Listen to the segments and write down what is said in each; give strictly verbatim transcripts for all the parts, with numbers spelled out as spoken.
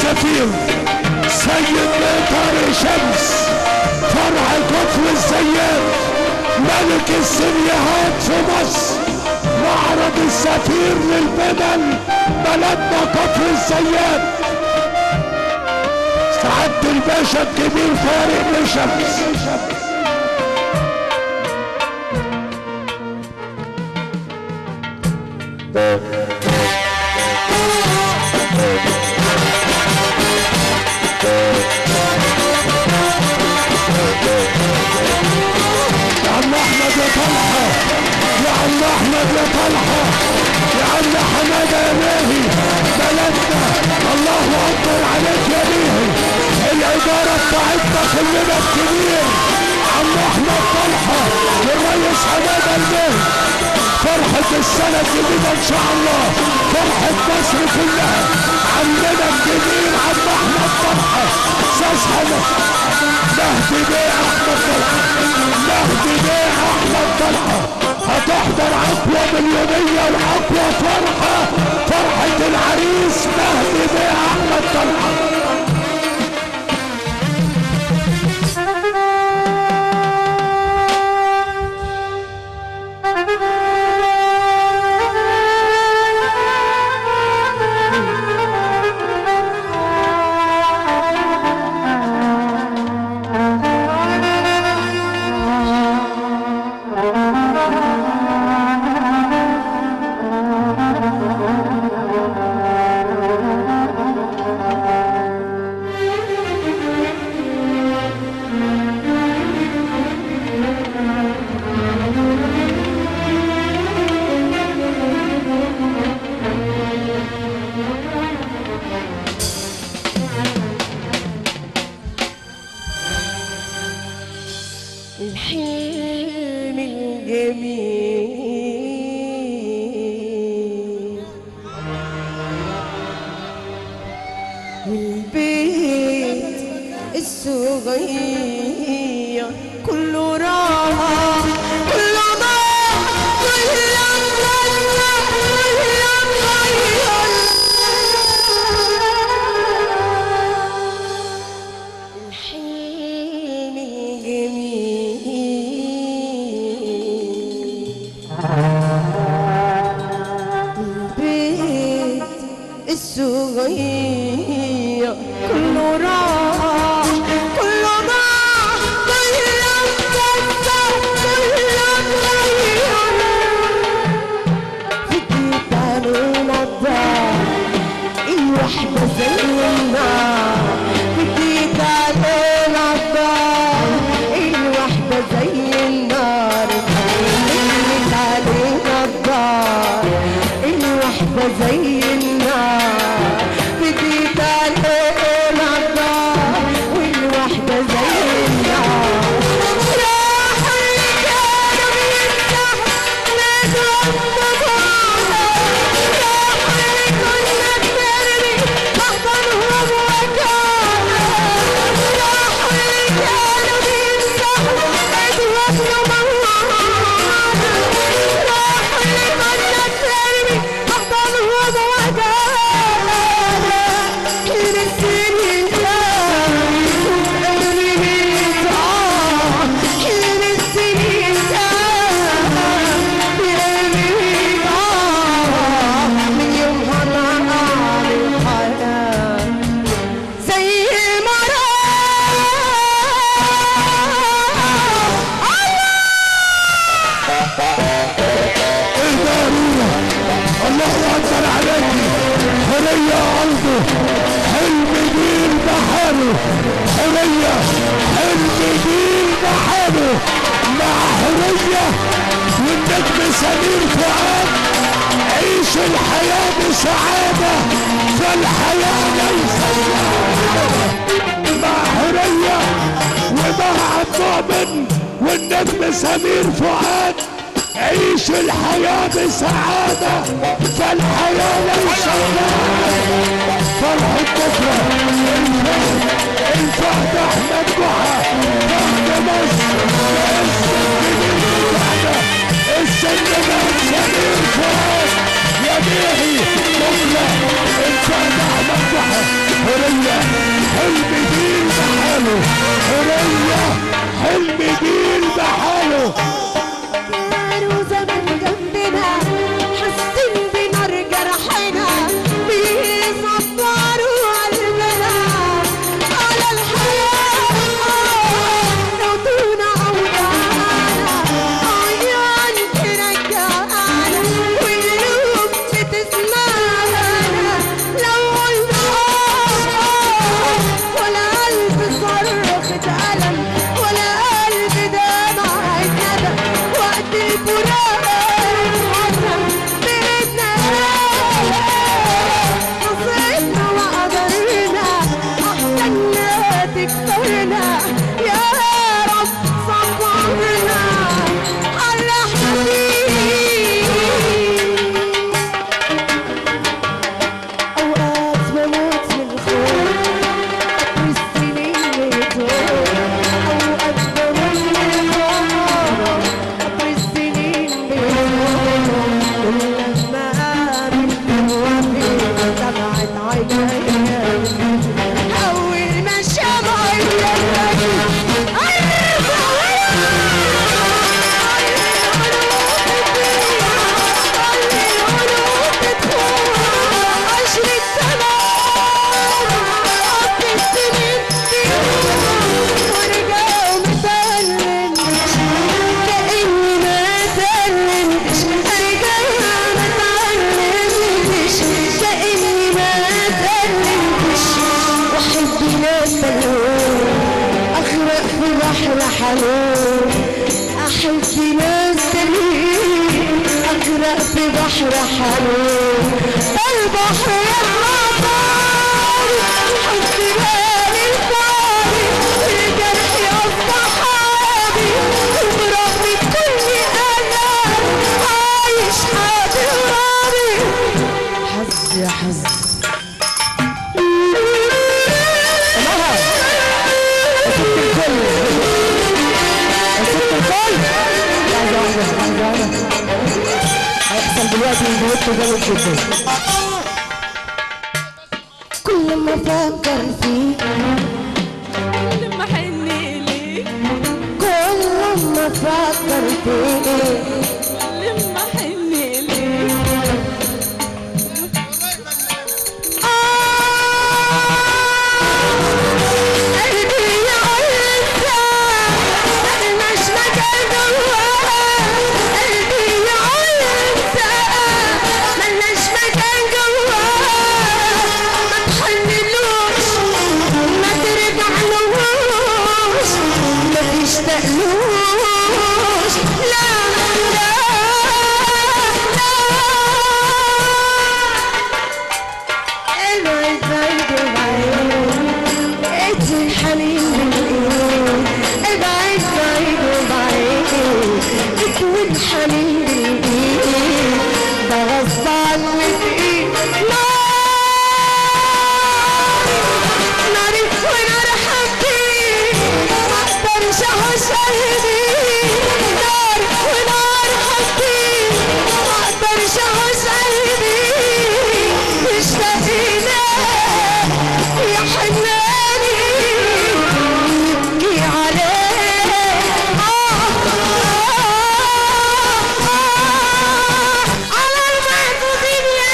السفير سيد مطر شمس فرع كفر الزيات ملك السينيهات في مصر. معرض السفير للبدل بلدنا كفر الزيات. سعادة الباشا الكبير فارق بشمس. يا عم احمد يا طلحه، يا عم حماده يا ماهي بلدنا، الله اكبر عليك يا ماهي. الاداره بتاعتنا كلنا الكبير عم احمد طلحه والريس حماده الماهي. فرحه السنه الجديده ان شاء الله، فرحه مصر كلها. عمنا الكبير عم احمد طلحه استاذ حمد مهدي بيه احمد طلحه، مهدي بيه احمد طلحه هتحضر عقوة مليونية وعقوة فرحة، فرحة العريس مهدي بيه احمد طلحه. الحلم الجميل والبيت الصغير كله راح كله ضاع كله اتغير كله اتغير. الحلم الجميل البيت الصغير كله راح كله ضاع كله اتكسر كله اتغير. فديت علينا الدار الوحدة زي النار، فديت علينا الدار الوحدة زي النار، فديت علينا الدار الوحدة زي النار، فديت علينا الدار والوحدة زي النار. راح اللي كانوا بيفتح نضرب نبوله، راح اللي كنا بنرمي أحضنهم وكاله، راح اللي كانوا بيمسحوا نضرب نبوله، راح اللي كنا بنرمي أحضنهم وكاله. كل السنين جاي وقلبي بيتعب، كل السنين جاي وقلبي بيتعب من يومها طلع الحياة زي ما الله اكبر عليكي. حرية ارضه حلم بيه بحاله، حرية حلم بيه بحاله مع حرية والنجم سمير فؤاد. عيش الحياة بسعادة فالحياة ليس مع حرية ومع الضامن والنجم سمير فؤاد. عيش الحياة بسعادة فالحياة ليس فرحة بكرة الفهد الفهد احمد جحا فهد مصر السن من سمير فؤاد يا بيهي بكرة الفهد احمد جحا. كترنا يا رب صبرنا على احنا فيه. اوقات بموت من الخوف والسنين بتروح، اوقات بموت من الخوف والسنين بتروح، كل لما قابل جوافي دمعت عينيا اول ما شمع حنون، أحب ناس تانيين أغرق في بحر حنون، البحر يغرقني حب بالي الفاضي، الجرح يصبح عادي برغم كل ألم عايش حاضر راضي. حظ يا حظ هيحصل دلوقتي دويتو جامد جدا. كل ما افكر فيك كل ما احن ليك كل ما افكر فيك كل ما احن ليك قلبي يقول انت ملناش مكان جواه، قلبي يقول انت ملناش مكان جواه، ما تحنلوش ما ترجعلوش ما تشتاقلوش لا لا لا. ابعد بعيد بعيد ادي الحنين بالايد، ابعد بعيد بعيد ادي الحنين بالايد، ده غصب عني بايد نار ونار حبيبي ما اقدرش احوش قلبي، نار ونار حبيبي ما اقدرش احوش قلبي، مشتاقين يا حناني يبكي عليه على المحبوبين يا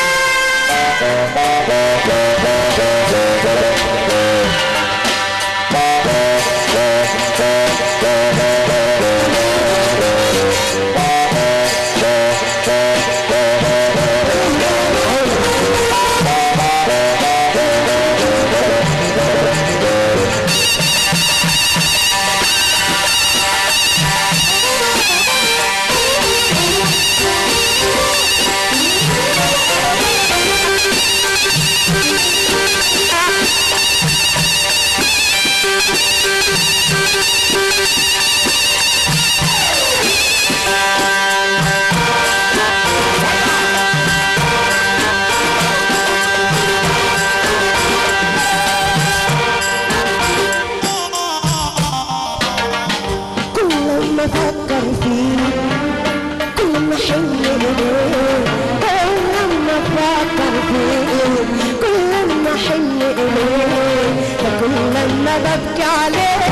افكر فيه كل ما احن اليه، كل ما افكر فيه كل ما احن اليه، كل ما ببكي عليه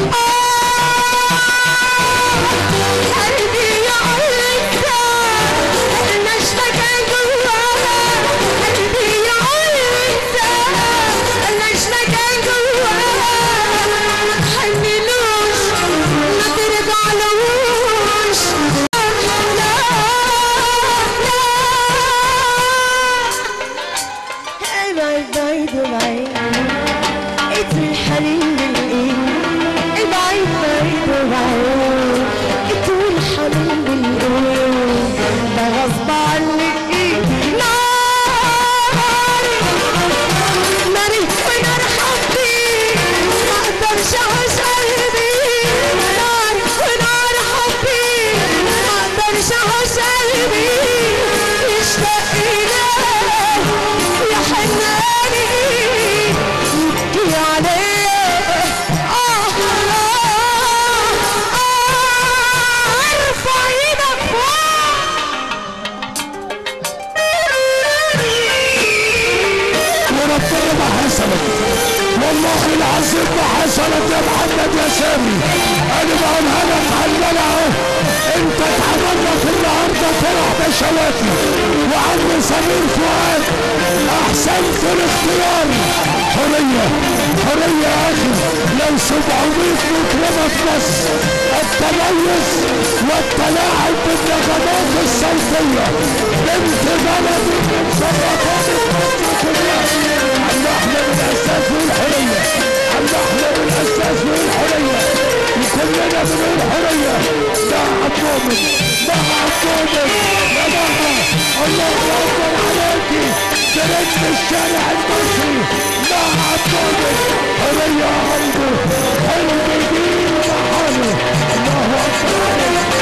قلبي يقول انت ملناش مكان جواه، قلبي يقول انت ملناش مكان جواه، ما تحنلوش ما ترجعلوش لا لا. ابعد بعيد بعيد ادي الحنين بالايد، ابعد العظيم ما حصلت يا محمد يا سامي. انا بقولها لك على الملأ اهو. انت اتعمل لك النهارده فرح بشواتي وعم سمير فؤاد. احسنت الاختيار. حريه حريه يا اخي. لو سبعمية مكرمه في مصر التميز والتلاعب بالنغمات الصوتيه. بنت بلدي من سرطان الدنيا كلها. عم احمد الاساس والحريه. عم احمد الاساس والحريه. وكلنا بنقول حريه. مع عمومن مع عمومن يا ماما. الله اكبر عليكي. برد الشارع المصري مع عمومن. حريه يا قلبي. حلم جديد وحاله. الله اكبر عليك.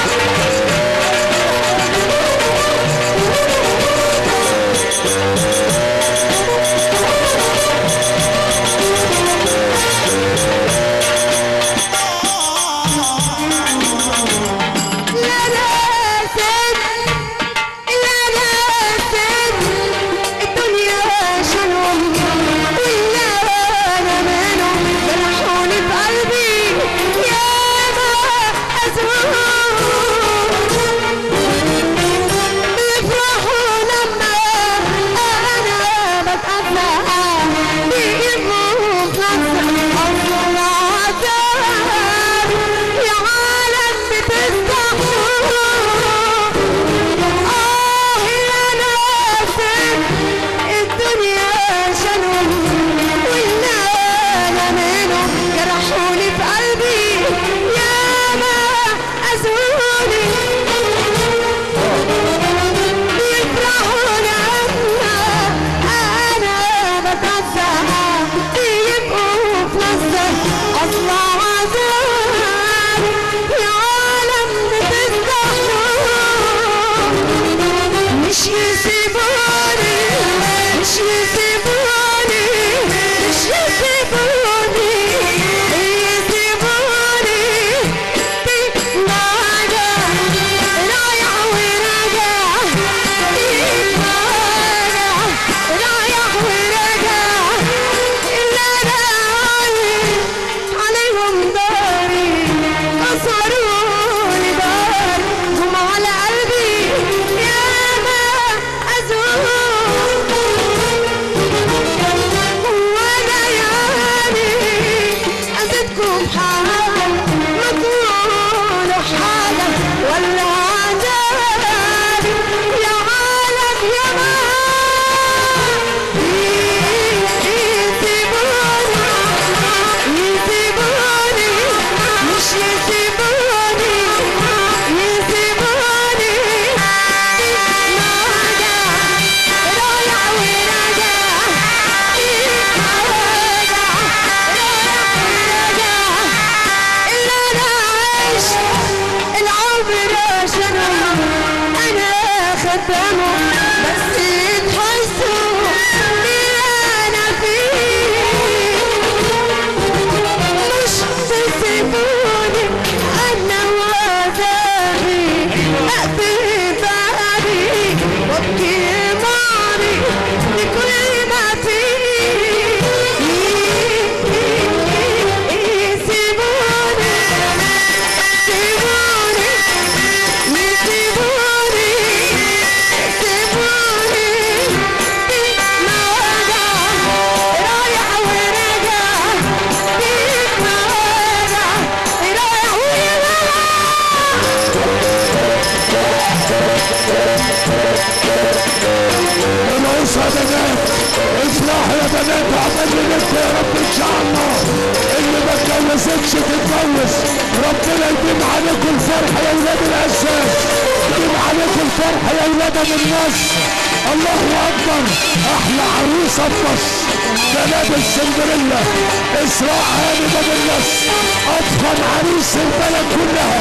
عايزكش تتجوز، ربنا يديم عليكم الفرح يا ولاد العزاز، يديم عليكم الفرح يا ولاد الناس. الله اكبر، احلى عروسه في مصر جناب السندريلا اسراء هاني باب النص، افخم عريس البلد كلها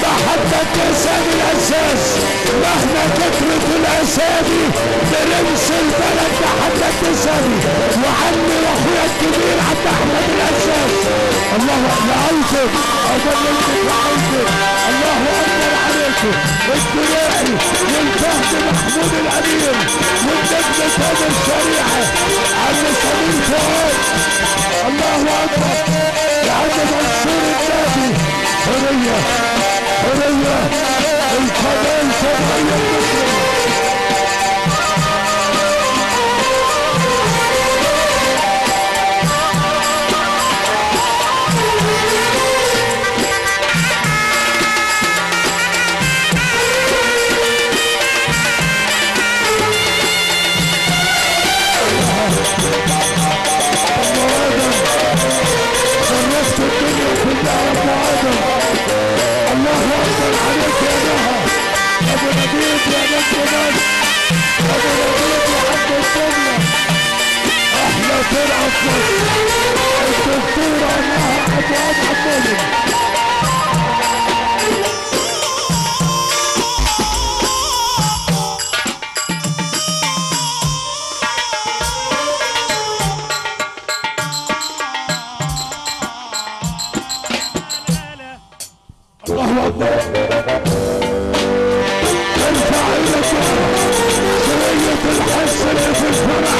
محمد اسامي العزاز. مهما كترت الاسامي برمس البلد محمد اسامي، وعمي واخويا الكبير عبد احمد العزاز. الله اكبر عليكم، اضللتك وعليكم، الله اكبر عليكم. العباسي الدراعي والفهد محمود الامير والنجم تامر الشريعه عم سمير فؤاد الله اكبر يا عم منصور النادي حريه حريه القناه سمعيه المسلم الدكتورة انها ابواب عبودي الله اكبر ارفع ايدك شوية الحس اللي في الفرح